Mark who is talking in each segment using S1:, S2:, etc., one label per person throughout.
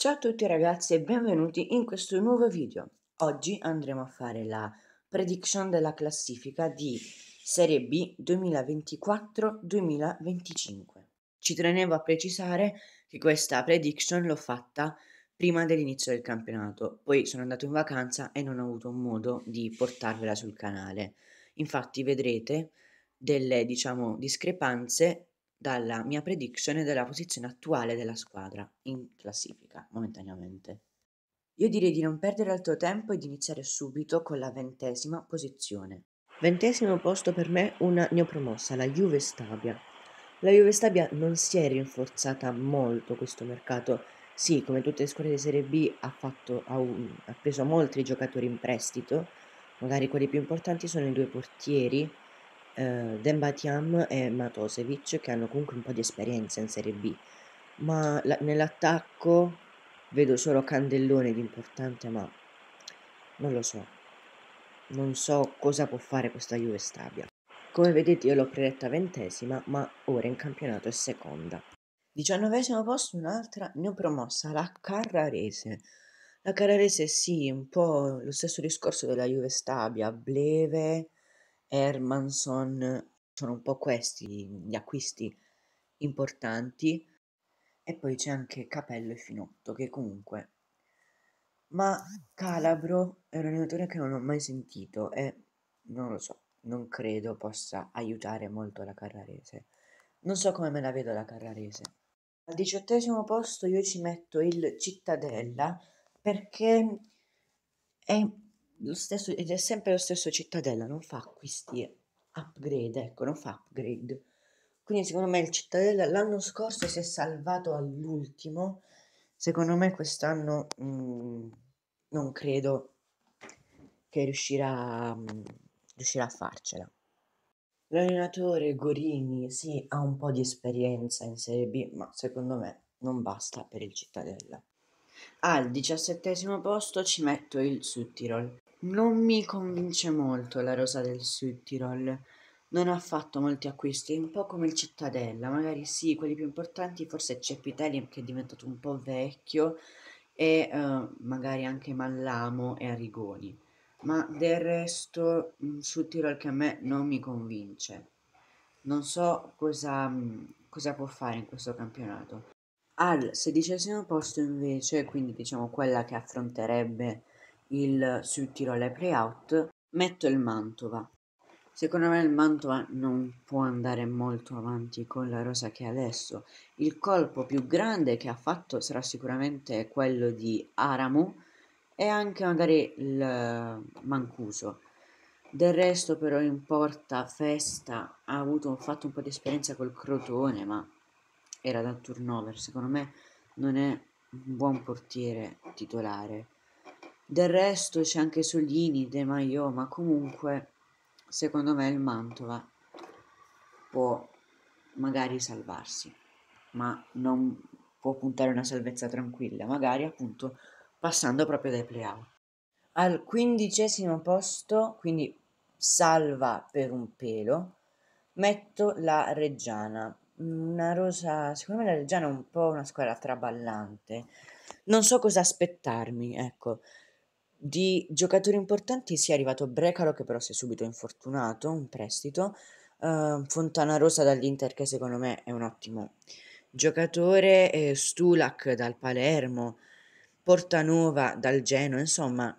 S1: Ciao a tutti ragazzi e benvenuti in questo nuovo video. Oggi andremo a fare la prediction della classifica di Serie B 2024-2025. Ci tenevo a precisare che questa prediction l'ho fatta prima dell'inizio del campionato, poi sono andato in vacanza e non ho avuto modo di portarvela sul canale. Infatti vedrete delle, discrepanze dalla mia prediction e dalla posizione attuale della squadra in classifica momentaneamente. Io direi di non perdere altro tempo e di iniziare subito con la 20ª posizione. 20° posto per me una neopromossa, la Juve Stabia. La Juve Stabia non si è rinforzata molto questo mercato. Sì, come tutte le squadre di Serie B ha preso molti giocatori in prestito, magari quelli più importanti sono i due portieri, Dembatiam e Matosevic, che hanno comunque un po' di esperienza in Serie B, ma nell'attacco vedo solo Candellone di importante, ma non so cosa può fare questa Juve Stabia. Come vedete io l'ho predetta 20ª, ma ora in campionato è seconda. 19° posto un'altra neopromossa, la Carrarese. La Carrarese sì, un po' lo stesso discorso della Juve Stabia, Bleve, Hermanson, sono un po' questi gli acquisti importanti. E poi c'è anche Capello e Finotto, che comunque... Ma Calabro è un allenatore che non ho mai sentito e non lo so, non credo possa aiutare molto la Carrarese. Non so come me la vedo la Carrarese. Al 18° posto io ci metto il Cittadella perché è lo stesso, ed è sempre lo stesso Cittadella, non fa acquisti upgrade, ecco, non fa upgrade. Quindi secondo me il Cittadella l'anno scorso si è salvato all'ultimo, secondo me quest'anno non credo che riuscirà a farcela. L'allenatore Gorini sì, ha un po' di esperienza in Serie B, ma secondo me non basta per il Cittadella. Al 17° posto ci metto il Südtirol. Non mi convince molto la rosa del Südtirol. Non ha fatto molti acquisti, un po' come il Cittadella, magari sì, quelli più importanti, forse c'è Pitelli che è diventato un po' vecchio e magari anche Mallamo e Arrigoni. Ma del resto Südtirol che a me non mi convince. Non so cosa può fare in questo campionato. Al 16° posto invece, quindi diciamo quella che affronterebbe il Südtirol ai playout, metto il Mantova. Secondo me il Mantova non può andare molto avanti con la rosa che ha adesso. Il colpo più grande che ha fatto sarà sicuramente quello di Aramu e anche magari il Mancuso. Del resto però in porta Festa fatto un po' di esperienza col Crotone, ma era da turnover, secondo me non è un buon portiere titolare. Del resto c'è anche Soglini, De Maio, ma comunque secondo me il Mantova può magari salvarsi, ma non può puntare a una salvezza tranquilla, magari appunto passando proprio dai playout. Al 15° posto, quindi salva per un pelo, metto la Reggiana. Una rosa, secondo me la Reggiana è un po' una squadra traballante. Non so cosa aspettarmi, ecco. Di giocatori importanti si è arrivato Brecalo che però si è subito infortunato, un prestito. Fontana Rosa dall'Inter che secondo me è un ottimo giocatore, Stulak dal Palermo, Portanova dal Genoa, insomma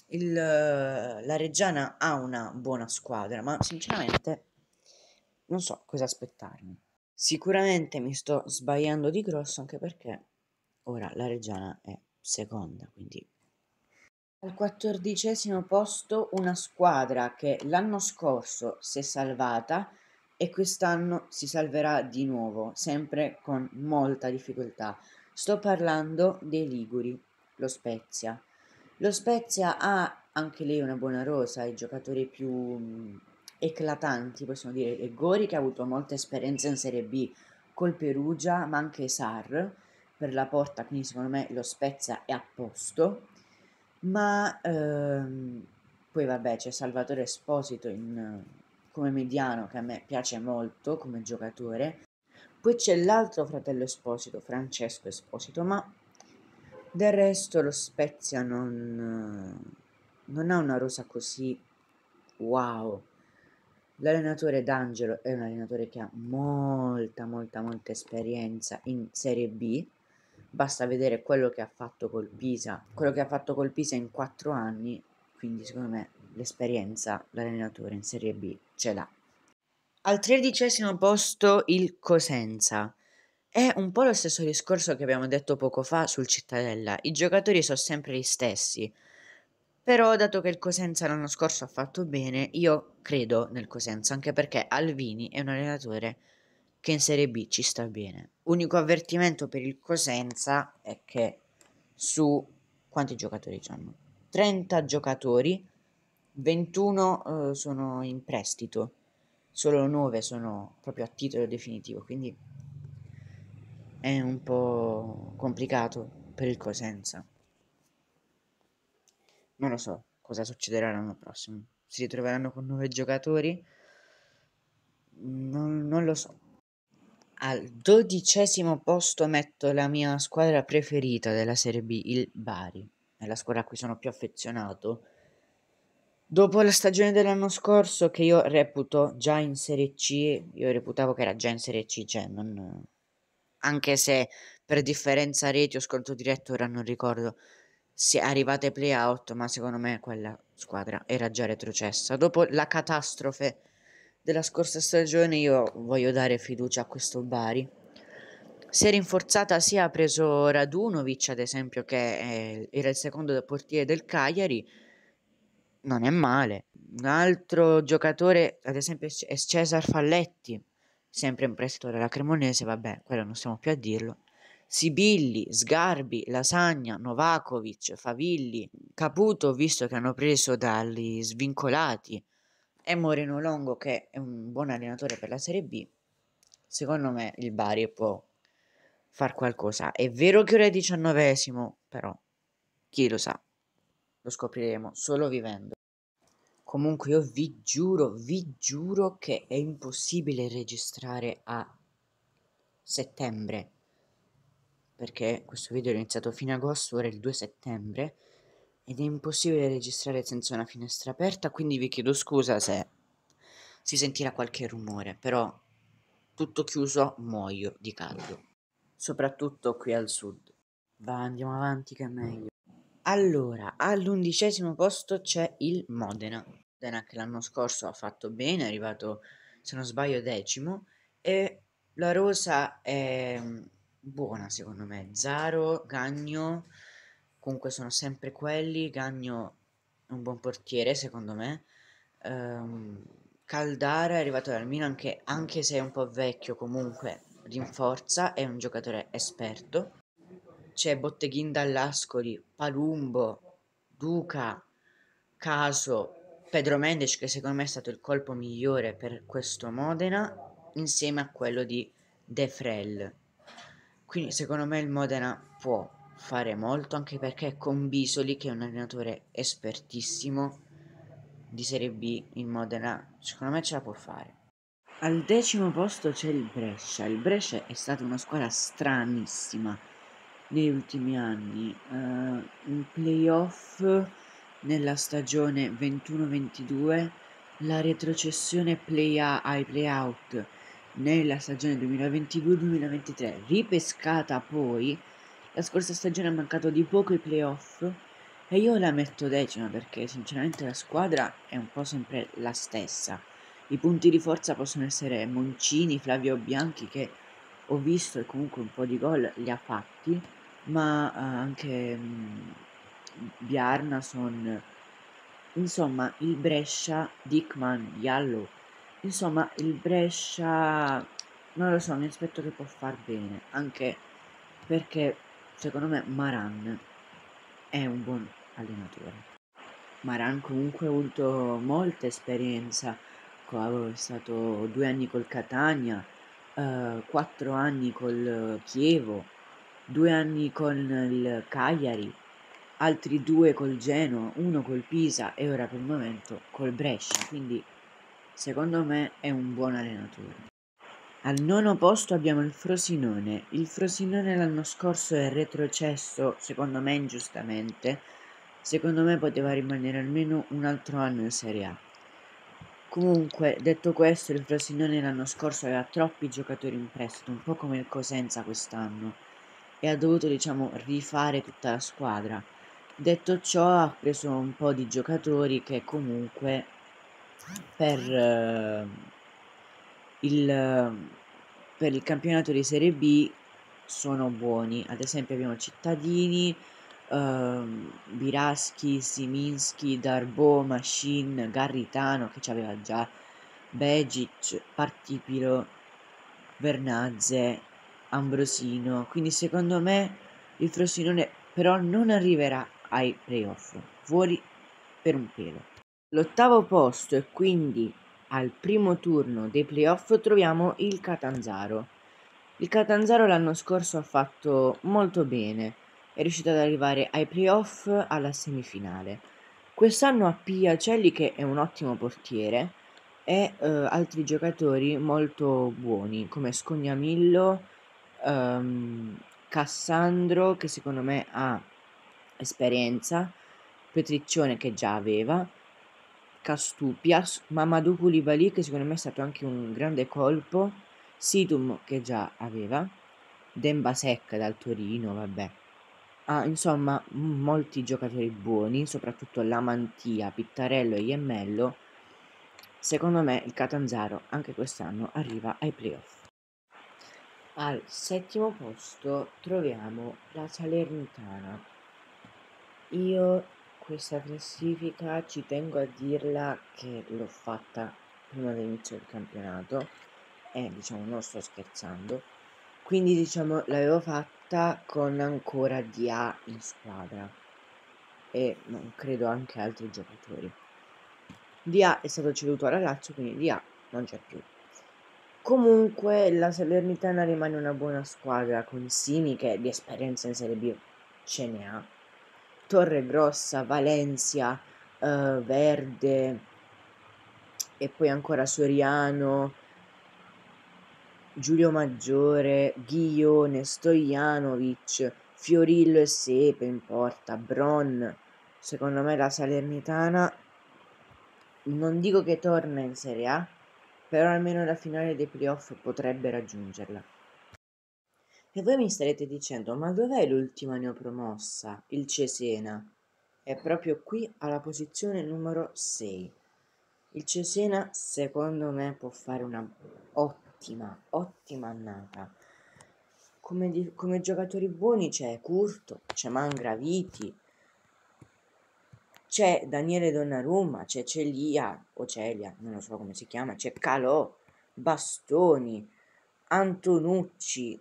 S1: la Reggiana ha una buona squadra, ma sinceramente non so cosa aspettarmi. Sicuramente mi sto sbagliando di grosso anche perché ora la Reggiana è seconda, quindi al 14° posto una squadra che l'anno scorso si è salvata e quest'anno si salverà di nuovo, sempre con molta difficoltà. Sto parlando dei Liguri, lo Spezia. Lo Spezia ha anche lei una buona rosa, i giocatori più eclatanti, possiamo dire, e Gori che ha avuto molta esperienza in Serie B col Perugia, ma anche Sar per la porta, quindi secondo me lo Spezia è a posto. Ma poi vabbè c'è Salvatore Esposito come mediano che a me piace molto come giocatore. Poi c'è l'altro fratello Esposito, Francesco Esposito, ma Del resto lo Spezia non ha una rosa così wow. L'allenatore D'Angelo è un allenatore che ha molta esperienza in Serie B. Basta vedere quello che ha fatto col Pisa, in 4 anni, quindi secondo me l'esperienza l'allenatore in Serie B ce l'ha. Al 13° posto il Cosenza. È un po' lo stesso discorso che abbiamo detto poco fa sul Cittadella. I giocatori sono sempre gli stessi. Però, dato che il Cosenza l'anno scorso ha fatto bene, io credo nel Cosenza, anche perché Alvini è un allenatore che in Serie B ci sta bene. Unico avvertimento per il Cosenza è che su quanti giocatori hanno? 30 giocatori, 21 sono in prestito, solo 9 sono proprio a titolo definitivo, quindi è un po' complicato per il Cosenza. Non lo so cosa succederà l'anno prossimo. Si ritroveranno con 9 giocatori? Non lo so. Al 12° posto metto la mia squadra preferita della Serie B, il Bari. È la squadra a cui sono più affezionato. Dopo la stagione dell'anno scorso, che io reputo già in Serie C, io reputavo che era già in Serie C, cioè non... Anche se per differenza reti o sconto diretto, ora non ricordo, si è arrivata ai play-out, ma secondo me quella squadra era già retrocessa. Dopo la catastrofe della scorsa stagione, io voglio dare fiducia a questo Bari. Si è rinforzata, sia ha preso Radunovic, ad esempio, che era il secondo portiere del Cagliari, non è male. Un altro giocatore, ad esempio, è Cesar Falletti, sempre in prestito dalla Cremonese, vabbè, quello non stiamo più a dirlo. Sibilli, Sgarbi, Lasagna, Novakovic, Favilli, Caputo, visto che hanno preso dagli svincolati, e Moreno Longo, che è un buon allenatore per la Serie B. Secondo me il Bari può far qualcosa. È vero che ora è 19°, però chi lo sa, lo scopriremo solo vivendo. Comunque io vi giuro che è impossibile registrare a settembre, perché questo video è iniziato fine agosto, ora è il 2 settembre, ed è impossibile registrare senza una finestra aperta, quindi vi chiedo scusa se si sentirà qualche rumore, però tutto chiuso muoio di caldo, soprattutto qui al sud. Va, andiamo avanti che è meglio. Allora, all'11° posto c'è il Modena. Modena che l'anno scorso ha fatto bene, è arrivato, se non sbaglio, 10°, e la rosa è buona secondo me. Zaro, Gagno, comunque sono sempre quelli. Gagno è un buon portiere secondo me. Caldara è arrivato dal Milan che, anche se è un po' vecchio, comunque rinforza, è un giocatore esperto. C'è Botteghin dall'Ascoli, Palumbo, Duca, Caso, Pedro Mendes, che secondo me è stato il colpo migliore per questo Modena, insieme a quello di De Frel. Quindi secondo me il Modena può fare molto, anche perché con Bisoli, che è un allenatore espertissimo di Serie B in Modena, secondo me ce la può fare. Al 10° posto c'è il Brescia. Il Brescia è stata una squadra stranissima negli ultimi anni. In playoff nella stagione 21-22, la retrocessione ai playout nella stagione 2022-2023, ripescata poi. La scorsa stagione ha mancato di poco i playoff e io la metto 10ª perché sinceramente la squadra è un po' sempre la stessa. I punti di forza possono essere Moncini, Flavio Bianchi, che ho visto e comunque un po' di gol li ha fatti, ma anche Bjarnason, insomma il Brescia, Dickman, Jallo, insomma il Brescia, non lo so, mi aspetto che può far bene, anche perché secondo me Maran è un buon allenatore. Maran comunque ha avuto molta esperienza, è stato 2 anni col Catania, 4 anni col Chievo, 2 anni con il Cagliari, altri 2 col Genoa, uno col Pisa e ora per il momento col Brescia, quindi secondo me è un buon allenatore. Al nono posto abbiamo il Frosinone. Il Frosinone l'anno scorso è retrocesso, secondo me ingiustamente. Secondo me poteva rimanere almeno un altro anno in Serie A. Comunque, detto questo, il Frosinone l'anno scorso aveva troppi giocatori in prestito, un po' come il Cosenza quest'anno, e ha dovuto, diciamo, rifare tutta la squadra. Detto ciò, ha preso un po' di giocatori che comunque per il, per il campionato di Serie B sono buoni. Ad esempio abbiamo Cittadini, Biraschi, Siminski, Darbo, Machine, Garritano che ci aveva già, Begic, Partipilo, Vernazze, Ambrosino. Quindi secondo me il Frosinone però non arriverà ai playoff, fuori per un pelo. L'ottavo posto e quindi al primo turno dei playoff troviamo il Catanzaro. Il Catanzaro l'anno scorso ha fatto molto bene, è riuscito ad arrivare ai playoff alla semifinale. Quest'anno ha Piacelli che è un ottimo portiere e altri giocatori molto buoni come Scognamillo, Cassandro che secondo me ha esperienza, Petriccione che già aveva, Castupias, Mamadou Koulibaly che secondo me è stato anche un grande colpo, Sidum che già aveva, Demba Sec dal Torino, vabbè. Insomma, molti giocatori buoni, soprattutto Lamantia, Pittarello e Iemmello. Secondo me il Catanzaro anche quest'anno arriva ai playoff. Al settimo posto troviamo la Salernitana. Io questa classifica ci tengo a dirla che l'ho fatta prima dell'inizio del campionato e diciamo non sto scherzando. Quindi diciamo l'avevo fatta con ancora DA in squadra e non credo anche altri giocatori. DA è stato ceduto alla Lazio, quindi DA non c'è più. Comunque la Salernitana rimane una buona squadra con Simi che di esperienza in Serie B ce ne ha. Torregrossa, Valencia, Verde e poi ancora Soriano, Giulio Maggiore, Ghione, Stojanovic, Fiorillo e Sepe in porta, Bron. Secondo me la Salernitana non dico che torna in Serie A, però almeno la finale dei playoff potrebbe raggiungerla. E voi mi starete dicendo, ma dov'è l'ultima neopromossa, il Cesena? È proprio qui alla posizione numero 6. Il Cesena secondo me può fare una ottima annata. Come giocatori buoni c'è Curto, c'è Mangraviti, c'è Daniele Donnarumma, c'è Celia, o Celia, non lo so come si chiama, c'è Calò, Bastoni, Antonucci,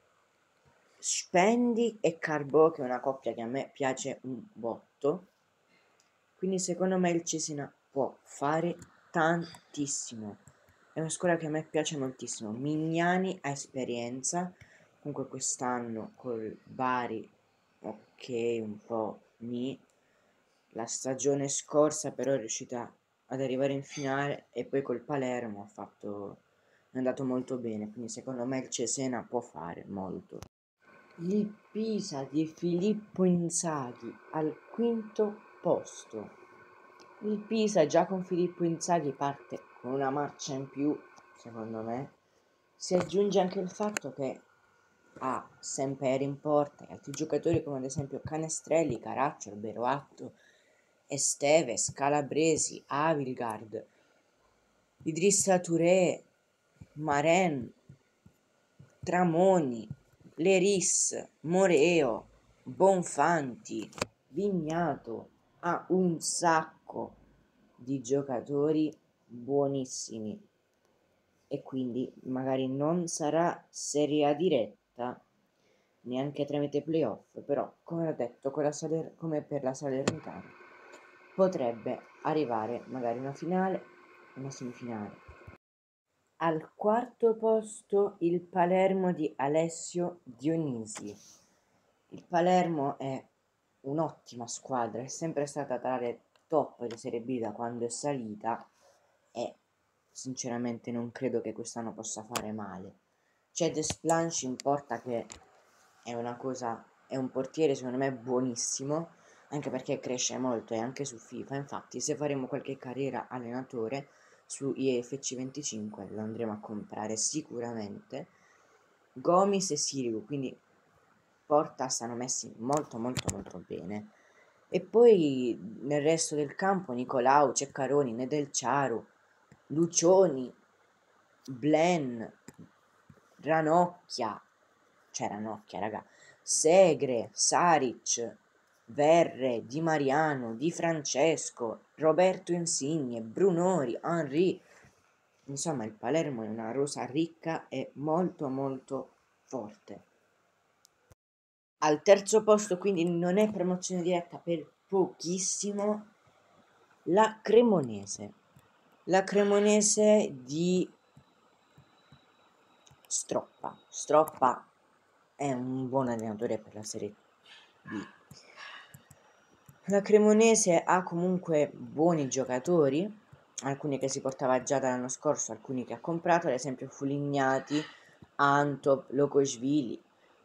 S1: Spendi e Carbò, che è una coppia che a me piace un botto. Quindi secondo me il Cesena può fare tantissimo. È una squadra che a me piace moltissimo. Mignani ha esperienza, comunque quest'anno col Bari, ok, un po' ni. La stagione scorsa però è riuscita ad arrivare in finale e poi col Palermo è andato molto bene, quindi secondo me il Cesena può fare molto. Il Pisa di Filippo Inzaghi al quinto posto. Il Pisa già con Filippo Inzaghi parte con una marcia in più, secondo me. Si aggiunge anche il fatto che ha Semper in porta e altri giocatori come ad esempio Canestrelli, Caracciolo, Beroatto, Esteves, Calabresi, Avilgard, Idrissa Touré, Maren, Tramoni, Leris, Moreo, Bonfanti, Vignato, ha un sacco di giocatori buonissimi e quindi magari non sarà Serie A diretta neanche tramite playoff, però come ho detto come per la Salernitana potrebbe arrivare magari una finale, una semifinale. Al quarto posto il Palermo di Alessio Dionisi. Il Palermo è un'ottima squadra, è sempre stata tra le top di Serie B da quando è salita e sinceramente non credo che quest'anno possa fare male. C'è Desplanche in porta che è una cosa, è un portiere secondo me buonissimo, anche perché cresce molto e anche su FIFA. Infatti se faremo qualche carriera allenatore su IFC 25 lo andremo a comprare sicuramente. Gomis e Sirigu, quindi porta stanno messi molto molto molto bene. E poi nel resto del campo Nicolau, Ceccaroni, Nedelciaru, Lucioni, Blen, Ranocchia, cioè Ranocchia raga, Segre, Saric, Verre, Di Mariano, Di Francesco, Roberto Insigne, Brunori, Henry. Insomma, il Palermo è una rosa ricca e molto molto forte. Al terzo posto, quindi non è promozione diretta per pochissimo, la Cremonese. La Cremonese di Stroppa. Stroppa è un buon allenatore per la Serie B. La Cremonese ha comunque buoni giocatori, alcuni che si portava già dall'anno scorso, alcuni che ha comprato, ad esempio Fulignati, Antop, Locosvili,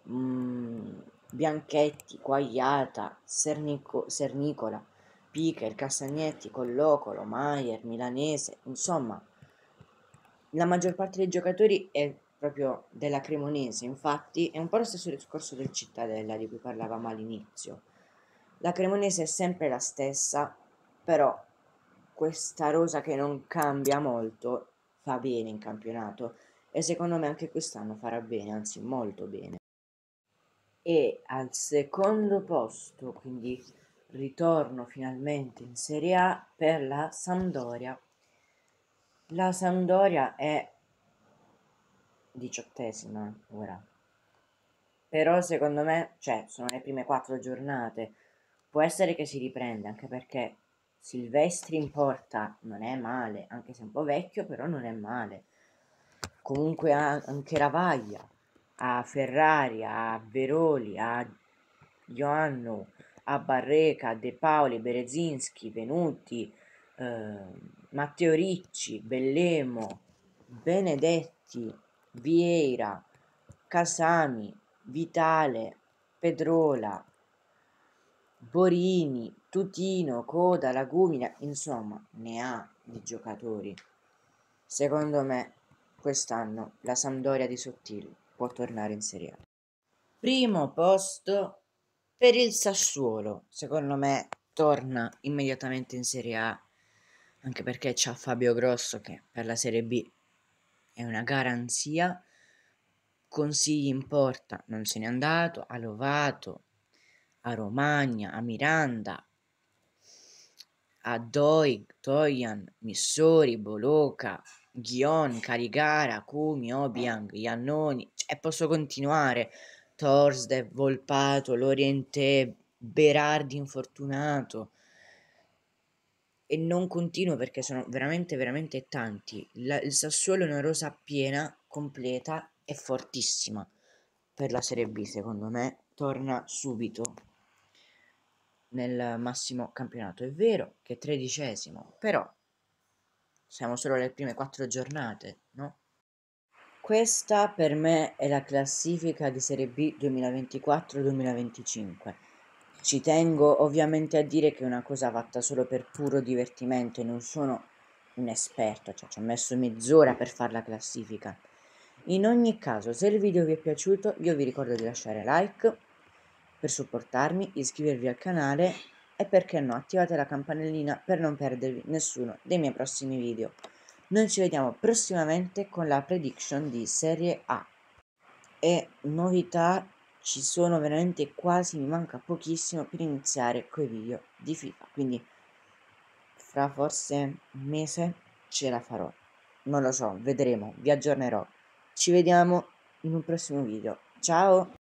S1: Bianchetti, Quagliata, Sernicola, Picher, Castagnetti, Collocolo, Maier, Milanese, insomma, la maggior parte dei giocatori è proprio della Cremonese, infatti è un po' lo stesso discorso del Cittadella di cui parlavamo all'inizio. La Cremonese è sempre la stessa, però questa rosa che non cambia molto fa bene in campionato e secondo me anche quest'anno farà bene, anzi molto bene. E al secondo posto, quindi ritorno finalmente in Serie A per la Sampdoria. La Sampdoria è 18ª ora, però secondo me, cioè, sono le prime 4 giornate, può essere che si riprende, anche perché Silvestri in porta non è male, anche se è un po' vecchio, però non è male. Comunque ha anche Ravaglia, a Ferrari, a Veroli, a Ioannou, a Barreca, a De Paoli, Berezinski, Venuti, Matteo Ricci, Bellemo, Benedetti, Vieira, Casami, Vitale, Pedrola, Borini, Tutino, Coda, Lagumina, insomma, ne ha di giocatori. Secondo me, quest'anno la Sampdoria di Sottile può tornare in Serie A. Primo posto per il Sassuolo. Secondo me torna immediatamente in Serie A, anche perché c'ha Fabio Grosso che per la Serie B è una garanzia. Consigli in porta non se n'è andato, a Lovato, a Romagna, a Miranda, a Doig, Toyan, Missori, Boloca, Ghion, Carigara, Cumi, Obiang, Iannoni, e posso continuare, Torsdev, Volpato, Lorientè, Berardi infortunato, e non continuo perché sono veramente veramente tanti. Il Sassuolo è una rosa piena, completa e fortissima per la Serie B, secondo me torna subito nel massimo campionato. È vero che è 13°, però siamo solo alle prime 4 giornate, no? Questa per me è la classifica di Serie B 2024-2025. Ci tengo ovviamente a dire che è una cosa fatta solo per puro divertimento e non sono un esperto, cioè ci ho messo mezz'ora per fare la classifica. In ogni caso, se il video vi è piaciuto, io vi ricordo di lasciare like per supportarmi, iscrivervi al canale e perché no, attivate la campanellina per non perdervi nessuno dei miei prossimi video. Noi ci vediamo prossimamente con la prediction di Serie A. E novità ci sono veramente quasi, mi manca pochissimo per iniziare coi video di FIFA. Quindi fra forse un mese ce la farò. Non lo so, vedremo, vi aggiornerò. Ci vediamo in un prossimo video. Ciao!